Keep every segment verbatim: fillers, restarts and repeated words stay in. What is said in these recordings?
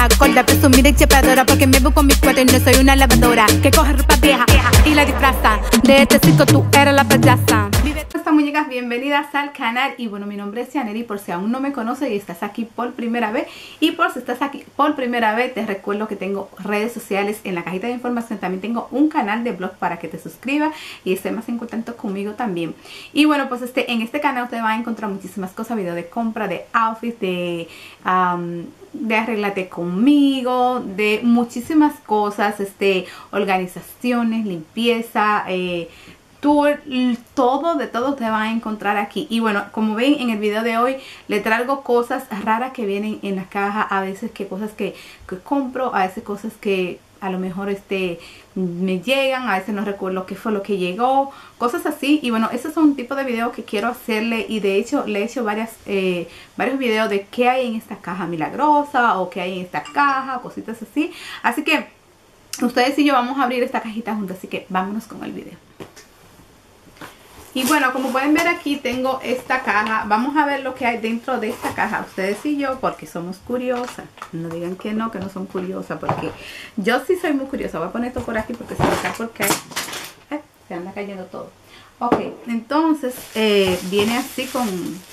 lavadora, gorda, presumida y chepadora, porque me busco mis cuartos y no soy una lavadora que coge ropa vieja y la disfraza. De este circo tú eres la payasa. Estas muñecas, bienvenidas al canal. Y bueno, mi nombre es Yaneri, por si aún no me conoces y estás aquí por primera vez. Y por si estás aquí por primera vez, te recuerdo que tengo redes sociales. En la cajita de información también tengo un canal de blog para que te suscribas y estés más en contacto conmigo también. Y bueno, pues este en este canal usted va a encontrar muchísimas cosas, videos de compra, de outfits, de... Um, de arreglate conmigo, de muchísimas cosas, este, organizaciones, limpieza, eh, tour, todo, de todo te van a encontrar aquí. Y bueno, como ven en el video de hoy, le traigo cosas raras que vienen en la caja, a veces que cosas que, que compro, a veces cosas que a lo mejor este me llegan, a veces no recuerdo qué fue lo que llegó, cosas así. Y bueno, esos son un tipo de videos que quiero hacerle, y de hecho le he hecho varias, eh, varios videos de qué hay en esta caja milagrosa o qué hay en esta caja, cositas así. Así que ustedes y yo vamos a abrir esta cajita juntos, así que vámonos con el video. Y bueno, como pueden ver aquí tengo esta caja. Vamos a ver lo que hay dentro de esta caja, ustedes y yo, porque somos curiosas. No digan que no, que no son curiosas, porque yo sí soy muy curiosa. Voy a poner esto por aquí porque se me cae porque eh, se anda cayendo todo. Ok, entonces eh, viene así con...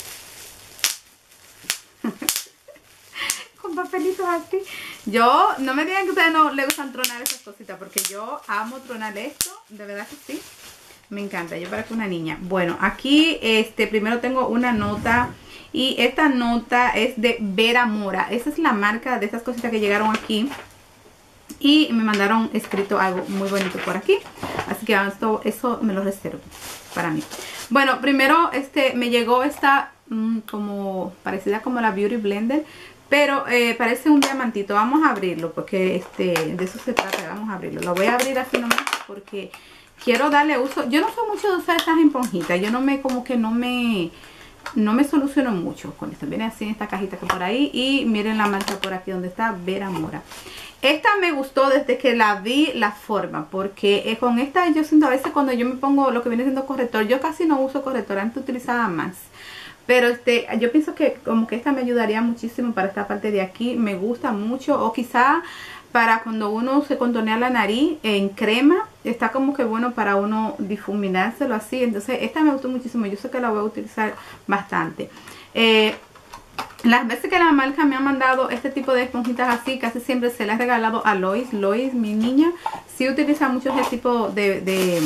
con papelitos así. Yo, no me digan que a ustedes no les gustan tronar esas cositas, porque yo amo tronar esto, de verdad que sí. Me encanta, yo parezco una niña. Bueno, aquí este primero tengo una nota, y esta nota es de Vera Mora. Esa es la marca de estas cositas que llegaron aquí, y me mandaron escrito algo muy bonito por aquí, así que esto, eso me lo reservo para mí. Bueno, primero este me llegó esta mmm, como parecida como la Beauty Blender, pero eh, parece un diamantito. Vamos a abrirlo porque este de eso se trata. Vamos a abrirlo. Lo voy a abrir así nomás porque quiero darle uso. Yo no soy mucho de usar estas esponjitas. Yo no me, como que no me, no me soluciono mucho con esto. Viene así en esta cajita que por ahí. Y miren la marca por aquí donde está Vera Mora. Esta me gustó desde que la vi la forma. Porque eh, con esta yo siento a veces cuando yo me pongo lo que viene siendo corrector. Yo casi no uso corrector. Antes utilizaba más. Pero este, yo pienso que como que esta me ayudaría muchísimo para esta parte de aquí. Me gusta mucho. O quizá para cuando uno se contornea la nariz en crema, está como que bueno para uno difuminárselo así. Entonces esta me gustó muchísimo, yo sé que la voy a utilizar bastante. Eh, las veces que la marca me ha mandado este tipo de esponjitas así, casi siempre se las he regalado a Lois. Lois, mi niña, sí utiliza mucho ese tipo de, de,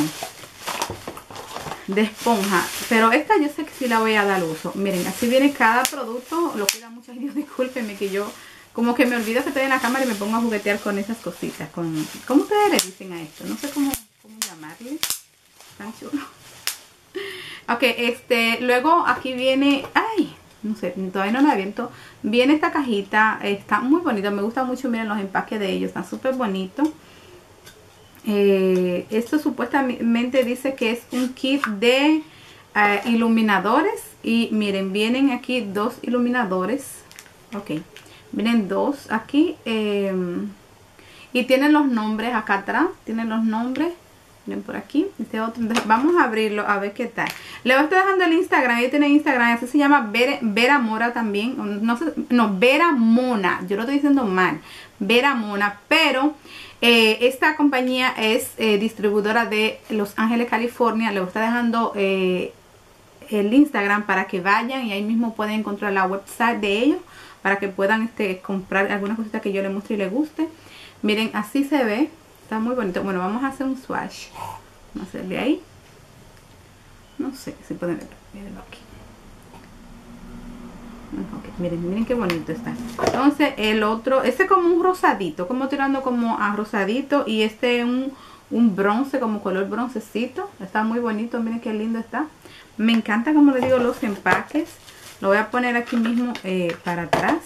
de esponja. Pero esta yo sé que sí la voy a dar uso. Miren, así viene cada producto, lo cuida mucho. Ay, Dios, discúlpenme que yo... como que me olvido que estoy en la cámara y me pongo a juguetear con esas cositas. Con, ¿cómo ustedes le dicen a esto? No sé cómo, cómo llamarle. Tan chulo. Ok, este, luego aquí viene, ay, no sé, todavía no la abierto. Viene esta cajita, está muy bonita, me gusta mucho, miren los empaques de ellos, están súper bonitos. Eh, esto supuestamente dice que es un kit de uh, iluminadores. Y miren, vienen aquí dos iluminadores. Ok. Miren, dos aquí eh, y tienen los nombres acá atrás. Tienen los nombres. Miren por aquí. Este otro. Entonces, vamos a abrirlo a ver qué tal. Le voy a estar dejando el Instagram. Ella tiene Instagram. Ese se llama Vera, Vera Mora también. No sé. No, Vera Mona. Yo lo estoy diciendo mal. Vera Mona. Pero eh, esta compañía es eh, distribuidora de Los Ángeles, California. Le voy a estar dejando eh, el Instagram para que vayan. Y ahí mismo pueden encontrar la website de ellos, para que puedan este, comprar algunas cositas que yo les muestre y les guste. Miren, así se ve. Está muy bonito. Bueno, vamos a hacer un swatch. Vamos a hacerle ahí. No sé si pueden ver. Mírenlo aquí. Okay, miren, miren qué bonito está. Entonces, el otro, este es como un rosadito. Como tirando como a rosadito. Y este es un, un bronce, como color broncecito. Está muy bonito. Miren qué lindo está. Me encanta, como les digo, los empaques. Lo voy a poner aquí mismo eh, para atrás.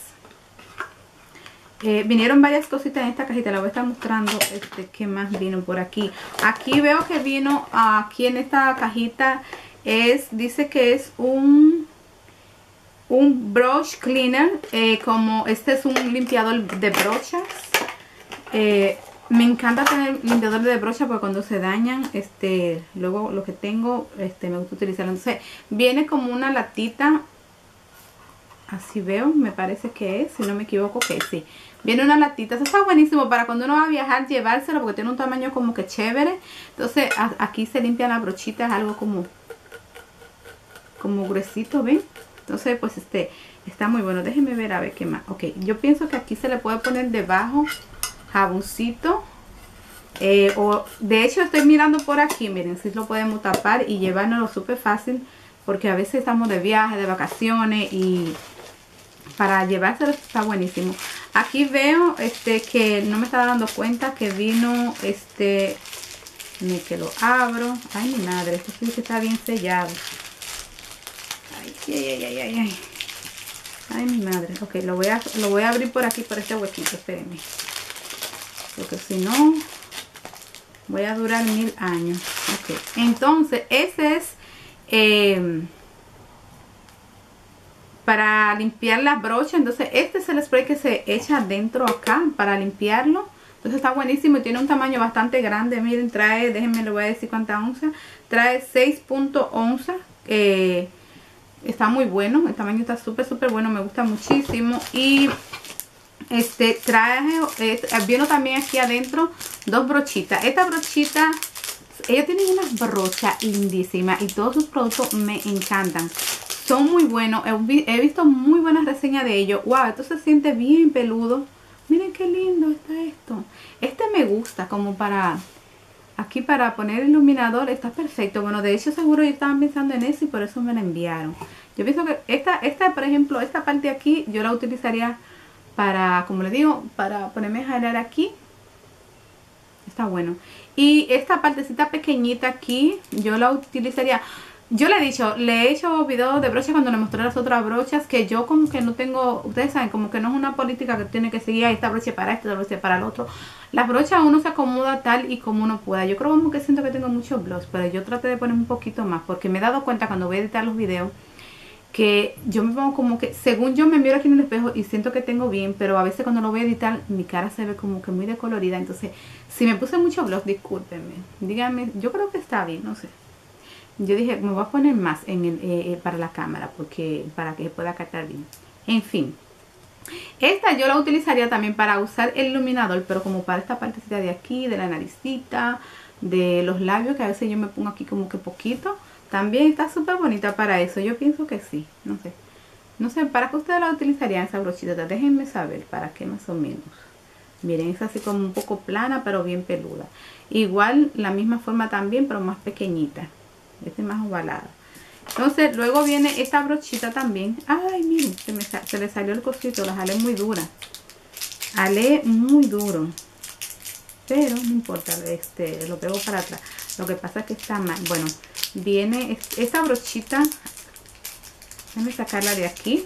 Eh, vinieron varias cositas en esta cajita. La voy a estar mostrando este, qué más vino por aquí. Aquí veo que vino aquí en esta cajita. Es, dice que es un, un brush cleaner. Eh, como este es un limpiador de brochas. Eh, me encanta tener limpiador de brocha porque cuando se dañan, este, luego lo que tengo, este, me gusta utilizarlo. Entonces, viene como una latita. Así veo, me parece que es, si no me equivoco que sí. Viene una latita, eso está buenísimo para cuando uno va a viajar, llevárselo porque tiene un tamaño como que chévere. Entonces a, aquí se limpian las brochitas, algo como, como gruesito, ¿ven? Entonces pues este, está muy bueno. Déjenme ver a ver qué más. Ok, yo pienso que aquí se le puede poner debajo jaboncito. Eh, o de hecho estoy mirando por aquí, miren, si lo podemos tapar y llevárnoslo súper fácil. Porque a veces estamos de viaje, de vacaciones y para llevárselo está buenísimo. Aquí veo este que no me estaba dando cuenta que vino este, ni que lo abro. Ay, mi madre, esto sí que está bien sellado. Ay, ay, ay, ay, ay, ay. Ay, mi madre. Ok, lo voy a, lo voy a abrir por aquí, por este huequito, espérenme. Porque si no, voy a durar mil años. Ok, entonces ese es... Eh, para limpiar las brochas. Entonces este es el spray que se echa dentro acá para limpiarlo. Entonces está buenísimo y tiene un tamaño bastante grande. Miren, trae, déjenme le voy a decir cuántas onzas. Trae seis punto onzas. Eh, está muy bueno, el tamaño está súper súper bueno, me gusta muchísimo. Y este trae, eh, vino también aquí adentro dos brochitas. Esta brochita, ella tiene unas brochas lindísimas y todos sus productos me encantan. Son muy buenos, he, he visto muy buenas reseñas de ellos. Wow, esto se siente bien peludo. Miren qué lindo está esto. Este me gusta como para, aquí para poner iluminador, está perfecto. Bueno, de hecho seguro yo estaban pensando en eso y por eso me la enviaron. Yo pienso que esta, esta por ejemplo, esta parte de aquí, yo la utilizaría para, como les digo, para ponerme a jalar aquí. Está bueno. Y esta partecita pequeñita aquí, yo la utilizaría. Yo le he dicho, le he hecho videos de brochas cuando le mostré las otras brochas, que yo como que no tengo, ustedes saben, como que no es una política que tiene que seguir, esta brocha para esto, esta brocha para el otro. Las brochas uno se acomoda tal y como uno pueda. Yo creo como que siento que tengo mucho blush, pero yo traté de poner un poquito más, porque me he dado cuenta cuando voy a editar los videos, que yo me pongo como que, según yo me miro aquí en el espejo y siento que tengo bien, pero a veces cuando lo voy a editar, mi cara se ve como que muy decolorida. Entonces, si me puse mucho blush, discúlpenme, díganme, yo creo que está bien, no sé. Yo dije, me voy a poner más en el, eh, para la cámara, porque para que se pueda captar bien. En fin, esta yo la utilizaría también para usar el iluminador, pero como para esta partecita de aquí, de la naricita, de los labios, que a veces yo me pongo aquí como que poquito. También está súper bonita para eso. Yo pienso que sí, no sé. No sé, ¿para qué ustedes la utilizarían esa brochita? Déjenme saber para qué más o menos. Miren, es así como un poco plana, pero bien peluda. Igual, la misma forma también, pero más pequeñita. Este es más ovalado. Entonces luego viene esta brochita también. Ay, miren, se, me, se le salió el cosito. La jalé muy dura. Jalé muy duro. Pero no importa, este, lo pego para atrás. Lo que pasa es que está mal. Bueno, viene esta brochita. Déjame sacarla de aquí.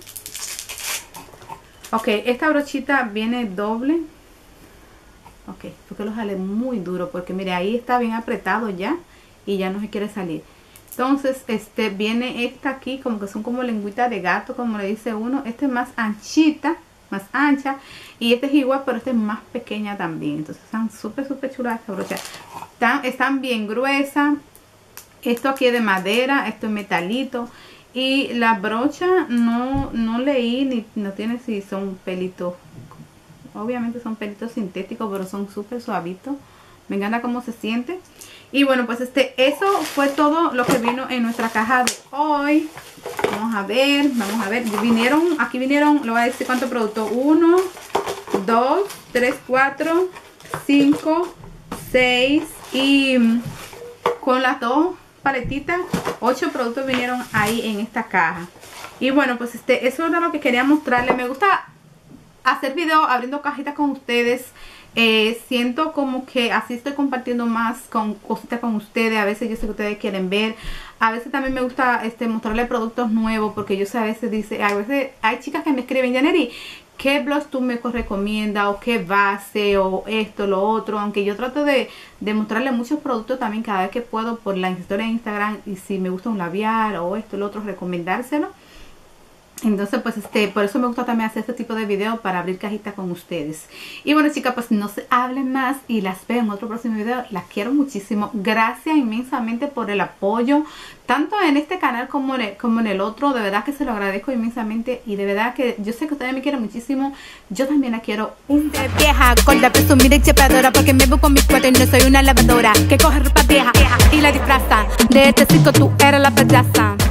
Ok, esta brochita viene doble. Ok, porque lo jalé muy duro. Porque mire, ahí está bien apretado ya. Y ya no se quiere salir. Entonces, este viene esta aquí, como que son como lengüitas de gato, como le dice uno. Este es más anchita, más ancha. Y este es igual, pero este es más pequeña también. Entonces, están súper, súper chulas estas brochas. Están, están bien gruesas. Esto aquí es de madera, esto es metalito. Y la brocha no, no leí, ni no tiene si son pelitos. Obviamente son pelitos sintéticos, pero son súper suavitos. Me encanta cómo se siente. Y bueno, pues este, eso fue todo lo que vino en nuestra caja de hoy. Vamos a ver, vamos a ver. Vinieron, aquí vinieron, le voy a decir cuántos productos. uno, dos, tres, cuatro, cinco, seis y con las dos paletitas, ocho productos vinieron ahí en esta caja. Y bueno, pues este, eso era lo que quería mostrarles. Me gusta hacer videos abriendo cajitas con ustedes. Eh, siento como que así estoy compartiendo más con cositas con ustedes. A veces yo sé que ustedes quieren ver. A veces también me gusta este, mostrarles productos nuevos. Porque yo sé, a veces dice, a veces hay chicas que me escriben, Yaneri, ¿qué blush tú me recomiendas? O qué base, o esto, lo otro. Aunque yo trato de, de mostrarles muchos productos también cada vez que puedo por la historia de Instagram. Y si me gusta un labial o esto, lo otro, recomendárselo. Entonces pues este por eso me gusta también hacer este tipo de videos, para abrir cajitas con ustedes. Y bueno chicas, pues no se hablen más y las veo en otro próximo video. Las quiero muchísimo, gracias inmensamente por el apoyo, tanto en este canal como en el, como en el otro. De verdad que se lo agradezco inmensamente, y de verdad que yo sé que ustedes me quieren muchísimo. Yo también la quiero un vieja, gorda, presumida y chepadora, porque me busco mis cuates y no soy una lavadora que coge ropa vieja y la disfraza. De este circo tú eres la payasa.